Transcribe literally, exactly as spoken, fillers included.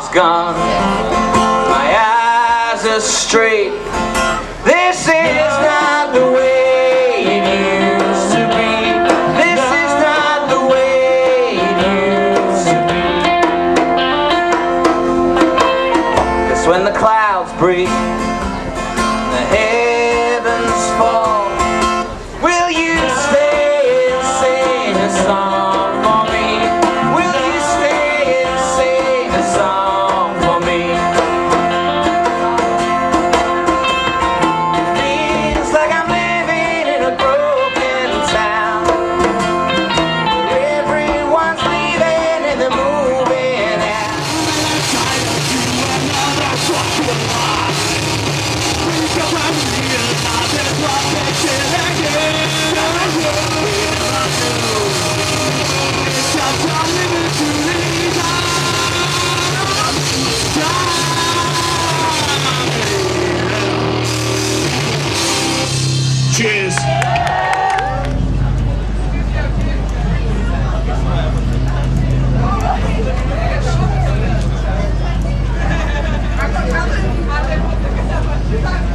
gone. My eyes are straight. This is not the way it used to be. This is not the way it used to be. 'Cause when the clouds break and the heavens fall, will you stay and sing a song for me? Will you stay and sing a song for me? It feels like I'm living in a broken town, where everyone's leaving and they're moving out. Cheers. Cheers.